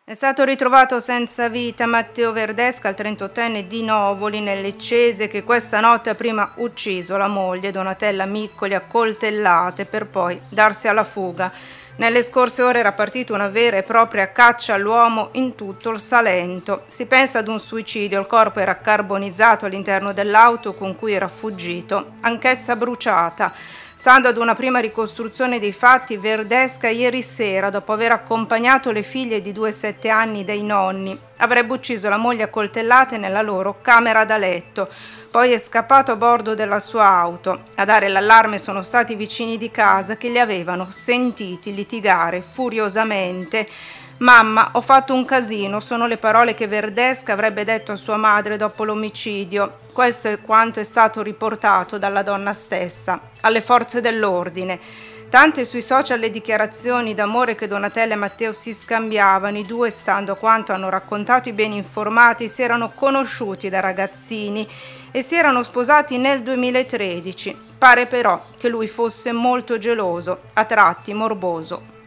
È stato ritrovato senza vita Matteo Verdesca, il 38enne di Novoli, nelle Cese, che questa notte ha prima ucciso la moglie Donatella Miccoli a coltellate per poi darsi alla fuga. Nelle scorse ore era partita una vera e propria caccia all'uomo in tutto il Salento. Si pensa ad un suicidio, il corpo era carbonizzato all'interno dell'auto con cui era fuggito, anch'essa bruciata. Stando ad una prima ricostruzione dei fatti, Verdesca ieri sera, dopo aver accompagnato le figlie di 2 e 7 anni dai nonni, avrebbe ucciso la moglie a coltellate nella loro camera da letto. Poi è scappato a bordo della sua auto. A dare l'allarme sono stati i vicini di casa che li avevano sentiti litigare furiosamente. «Mamma, ho fatto un casino», sono le parole che Verdesca avrebbe detto a sua madre dopo l'omicidio. Questo è quanto è stato riportato dalla donna stessa alle forze dell'ordine. Tante sui social le dichiarazioni d'amore che Donatella e Matteo si scambiavano. I due, stando a quanto hanno raccontato i ben informati, si erano conosciuti da ragazzini e si erano sposati nel 2013. Pare però che lui fosse molto geloso, a tratti morboso.